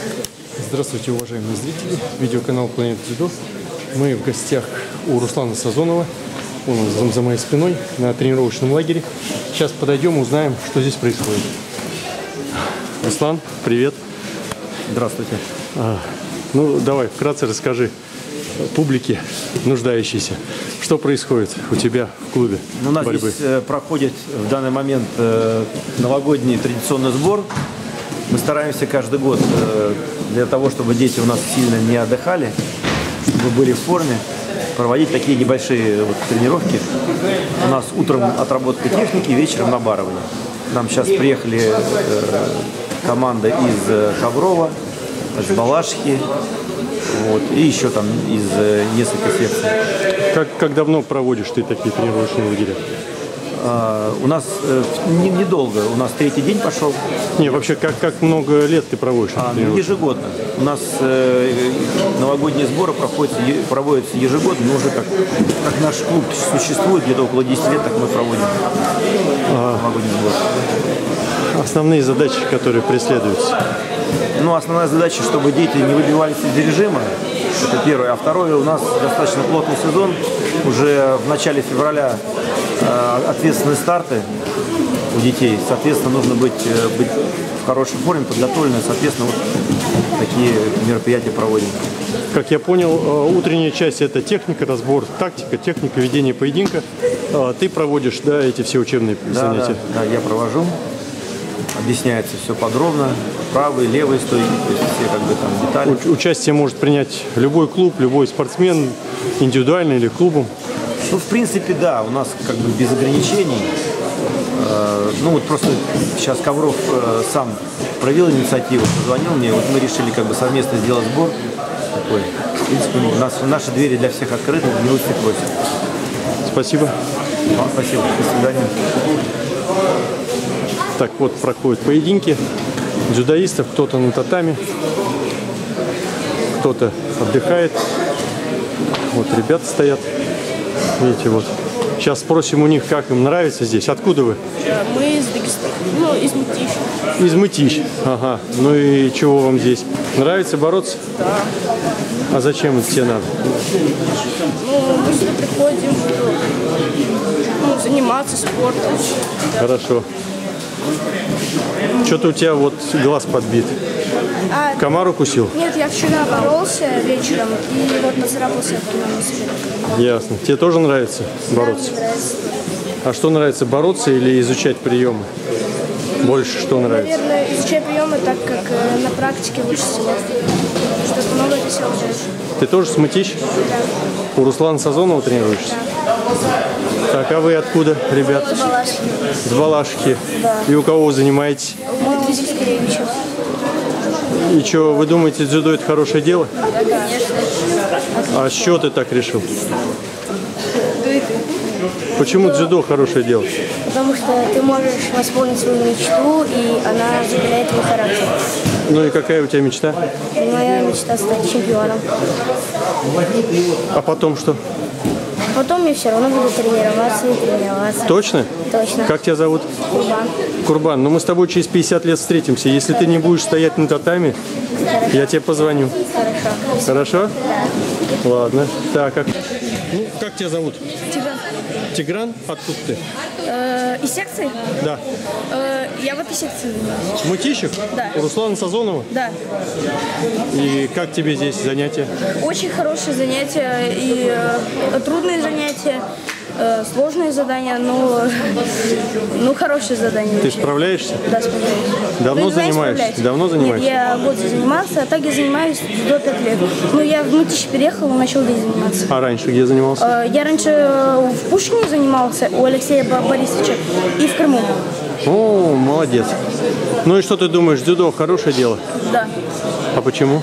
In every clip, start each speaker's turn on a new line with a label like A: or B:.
A: Здравствуйте, уважаемые зрители, видеоканал Планета Дзюдо. Мы в гостях у Руслана Сазонова, он за моей спиной, на тренировочном лагере. Сейчас подойдем, узнаем, что здесь происходит. Руслан, привет.
B: Здравствуйте.
A: Ну, давай, вкратце расскажи публике, нуждающейся, что происходит у тебя в клубе
B: У нас
A: борьбы.
B: здесь проходит в данный момент новогодний традиционный сбор. Мы стараемся каждый год для того, чтобы дети у нас сильно не отдыхали, чтобы были в форме, проводить такие небольшие тренировки. У нас утром отработка техники, вечером набарывание. Нам сейчас приехали команда из Коврова, из Балашихи, и еще там из нескольких секций.
A: Как давно проводишь ты такие тренировочные лагеря?
B: У нас недолго, у нас третий день пошел.
A: Не, вообще, как много лет ты проводишь?
B: Ежегодно. У нас новогодние сборы проводятся ежегодно, но уже как наш клуб существует, где-то около 10 лет, так мы проводим новогодний сбор.
A: Основные задачи, которые преследуются?
B: Основная задача, чтобы дети не выбивались из режима, это первое. А второе, у нас достаточно плотный сезон. Уже в начале февраля ответственные старты у детей. Соответственно, нужно быть в хорошей форме, подготовленным. Соответственно, такие мероприятия проводим.
A: Как я понял, утренняя часть – это техника, разбор, тактика, техника, ведение поединка. Ты проводишь, эти все учебные занятия?
B: Да, я провожу. Объясняется все подробно. Правые, левые стойки, то есть все детали.
A: Участие может принять любой клуб, любой спортсмен, индивидуально или клубом?
B: В принципе, да, у нас без ограничений. Просто сейчас Ковров сам проявил инициативу, позвонил мне, мы решили совместно сделать сбор такой. В принципе, наши двери для всех открыты, милости просят.
A: Спасибо.
B: Вам спасибо. До свидания.
A: Так, вот проходят поединки дзюдоистов, кто-то на татами, кто-то отдыхает. Вот ребята стоят, видите, вот. Сейчас спросим у них, как им нравится здесь. Откуда вы?
C: Мы из Дагестана, из Мытищ.
A: Из Мытищ, ага. Ну и чего вам здесь? Нравится бороться?
C: Да.
A: А зачем это тебе надо?
C: Мы сюда приходим, заниматься спортом.
A: Хорошо. Что-то у тебя глаз подбит. Комар укусил?
C: Нет, я вчера боролся вечером и поцарапался на носу.
A: Ясно. Тебе тоже нравится бороться?
C: Да, мне нравится.
A: А что нравится, бороться или изучать приемы? Больше что нравится?
C: Наверное, изучать приемы, так как на практике лучше всего. Что-то новое для себя узнаешь.
A: Ты тоже с Мытищ?
C: Да.
A: У Руслана Сазонова тренируешься?
C: Да.
A: Так, а вы откуда, ребят?
C: С Балашихи.
A: С Балашихи.
C: Да.
A: И у кого вы занимаетесь?
C: Мы Дмитрий Скоревичев.
A: И что, вы думаете, дзюдо это хорошее дело?
C: Да, конечно.
A: А с чего ты так решил? Почему дзюдо хорошее дело?
C: Потому что ты можешь восполнить свою мечту, и она закаляет твой характер.
A: Ну и какая у тебя мечта?
C: Моя мечта стать чемпионом.
A: А потом что?
C: Потом я все равно буду тренироваться и тренироваться.
A: Точно?
C: Точно.
A: Как тебя зовут?
C: Курбан.
A: Курбан, ну мы с тобой через 50 лет встретимся. Если ты не будешь стоять на татами, я тебе позвоню.
C: Хорошо.
A: Хорошо?
C: Да.
A: Ладно. Так, как тебя зовут?
C: Тигран.
A: Тигран? Откуда ты?
C: Из секции?
A: Да.
C: Я в этой секции занимаюсь.
A: В Мытищах?
C: Да.
A: У Руслана Сазонова?
C: Да.
A: И как тебе здесь занятия?
C: Очень хорошие занятия и трудные занятия. Сложные задания, но хорошие задания.
A: Ты справляешься?
C: Да, справляюсь.
A: Давно занимаешься? Давно занимаешься?
C: Нет, я год занимался, а так я занимаюсь до 5 лет. Я в Мытищи переехал и начал здесь заниматься.
A: А раньше где занимался?
C: Я раньше в Пушкине занимался у Алексея Борисовича и в Крыму.
A: О, молодец. Ну и что ты думаешь, дзюдо хорошее дело?
C: Да.
A: А почему?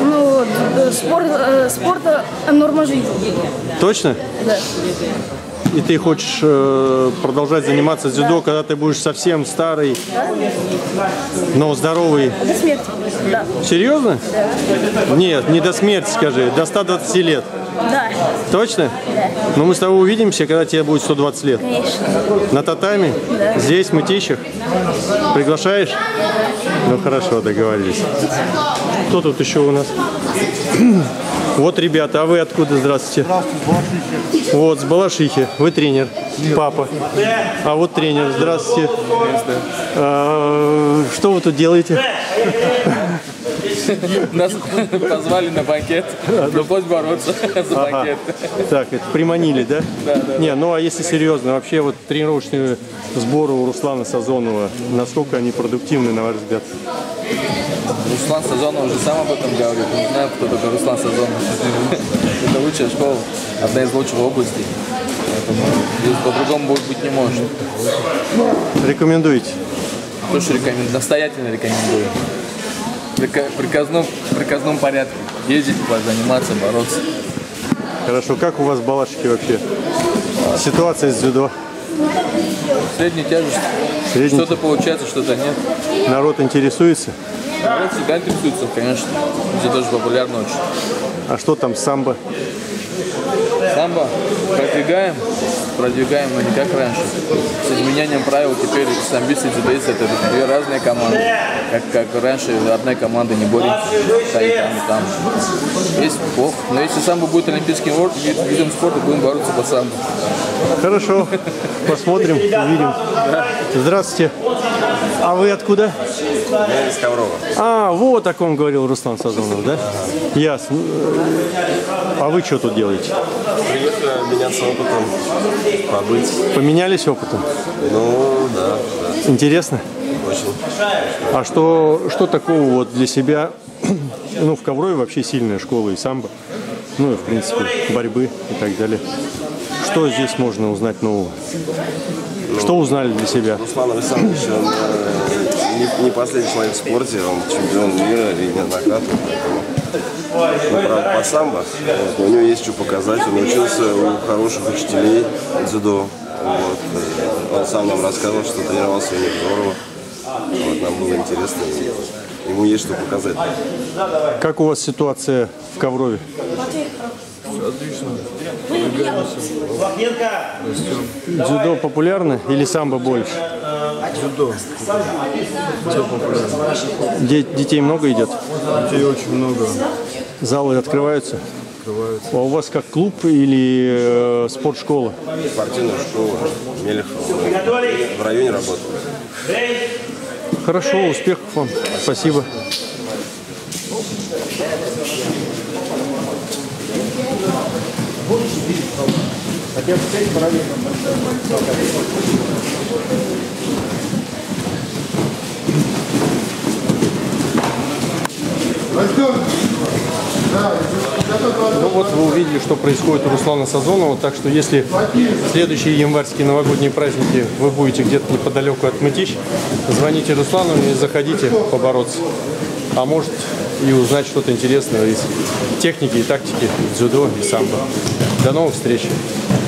C: Спорт – норма жизни.
A: Точно?
C: Да.
A: И ты хочешь продолжать заниматься дзюдо, когда ты будешь совсем старый, но здоровый?
C: До смерти. Да.
A: Серьезно?
C: Да.
A: Нет, не до смерти скажи, до 120 лет.
C: Да.
A: Точно?
C: Да.
A: Но мы с тобой увидимся, когда тебе будет 120 лет.
C: Конечно.
A: На татами?
C: Да.
A: Здесь, в Мытищах? Приглашаешь? Ну хорошо, договорились. Кто тут еще у нас? Вот, ребята, а вы откуда? Здравствуйте.
D: Здравствуйте, с Балашихи.
A: Вот, с Балашихи. Вы тренер. Папа. А вот тренер. Здравствуйте. Что вы тут делаете?
E: Нас позвали на банкет. Пришлось бороться за банкет.
A: Так, это приманили, да?
E: Да.
A: Не, ну а если серьезно, вообще вот тренировочные сборы у Руслана Сазонова, насколько они продуктивны, на ваш взгляд?
E: Руслан Сазонов уже сам об этом говорит. Не знаю, кто такой Руслан Сазонов. Это лучшая школа, одна из лучших областей. Поэтому здесь по-другому быть не может.
A: Рекомендуете?
E: Тоже рекомендую, настоятельно рекомендую. В приказном порядке. Ездить, заниматься, бороться.
A: Хорошо. Как у вас в Балашихе вообще? Ситуация с дзюдо?
E: Средняя тяжесть.
A: Средняя.
E: Что-то получается, что-то нет.
A: Народ интересуется?
E: Народ всегда интересуется, конечно. Дзюдо тоже популярно очень.
A: А что там самбо?
E: Самбо продвигаем, но не как раньше. С изменением правил теперь самбисты и дзюдоисты это две разные команды. Как раньше одной команды не боремся, и там, и там. Есть плохо. Но если самбо будет олимпийским видом спорта, будем бороться по самбо.
A: Хорошо. Посмотрим, увидим. Здравствуйте. А вы откуда?
F: Я из Коврова.
A: А, вот о ком говорил Руслан Сазонов, да? Ясно. А вы что тут делаете?
F: Приехали меняться опытом, побыть.
A: Поменялись опытом?
F: Ну, да.
A: Интересно?
F: Очень.
A: А что такого вот для себя? Ну, в Коврове вообще сильная школа и самбо. Ну, и, в принципе, борьбы и так далее. Что здесь можно узнать нового? Что узнали для себя?
F: Руслан Александрович, он не последний человек в спорте, он чемпион мира и неоднократно. Ну, правда, по самбо, у него есть что показать. Он учился у хороших учителей дзюдо. Вот. Он сам нам рассказывал, что тренировался у них здорово. Вот, нам было интересно. Ему есть что показать.
A: Как у вас ситуация в Коврове? Дзюдо популярно или самбо больше?
D: Дзюдо.
A: Детей много идет?
D: Детей очень много.
A: Залы открываются?
D: Открываются.
A: А у вас как клуб или спортшкола?
F: Спортивная школа Мелехова. В районе работает.
A: Хорошо, успехов вам. Спасибо. Ну вот вы увидели, что происходит у Руслана Сазонова, так что если в следующие январские новогодние праздники вы будете где-то неподалеку от Мытищ, звоните Руслану и заходите побороться. А может и узнать что-то интересное из техники и тактики дзюдо и самбо. До новых встреч!